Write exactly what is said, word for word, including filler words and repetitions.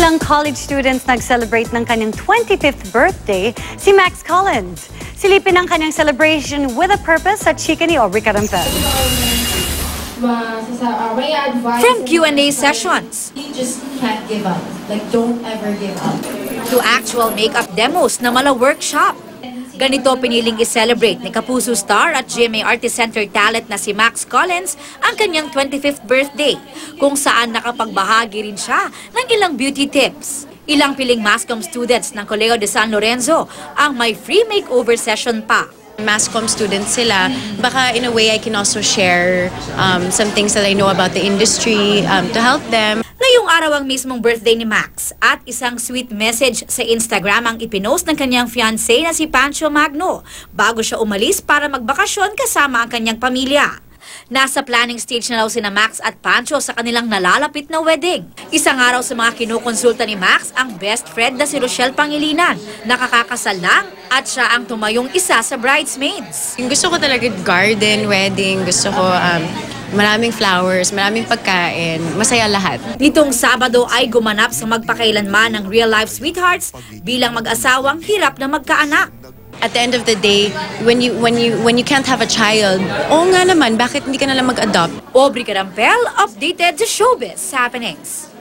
Ilang college students nag-celebrate ng kanyang twenty-fifth birthday, si Max Collins. Silipin ang kanyang celebration with a purpose sa chika ni Aubrey Carampel. From Q and A sessions, you just can't give up. Like, don't ever give up. To actual makeup demos na mala workshop. Ganito piniling i-celebrate ni Kapuso star at G M A Artist Center talent na si Max Collins ang kanyang twenty-fifth birthday, kung saan nakapagbahagi rin siya ng ilang beauty tips. Ilang piling Mascom students ng Colegio de San Lorenzo ang may free makeover session pa. Mascom students sila, baka in a way I can also share um, some things that I know about the industry um, to help them. Ngayong araw ang mismong birthday ni Max at isang sweet message sa Instagram ang ipinost ng kanyang fiancé na si Pancho Magno bago siya umalis para magbakasyon kasama ang kanyang pamilya. Nasa planning stage na raw sina Max at Pancho sa kanilang nalalapit na wedding. Isang araw sa mga kinukonsulta ni Max ang best friend na si Rochelle Pangilinan, nakakakasal lang at siya ang tumayong isa sa bridesmaids. Gusto ko talaga garden, wedding, gusto ko um, maraming flowers, maraming pagkain, masaya lahat. Nitong Sabado ay gumanap sa magpakailanman ng real-life sweethearts bilang mag-asawang hirap na magkaanak. At the end of the day, when you when you when you can't have a child, oo nga naman, bakit hindi ka na lang mag-adopt? Aubrey Carampel, updated sa showbiz happenings.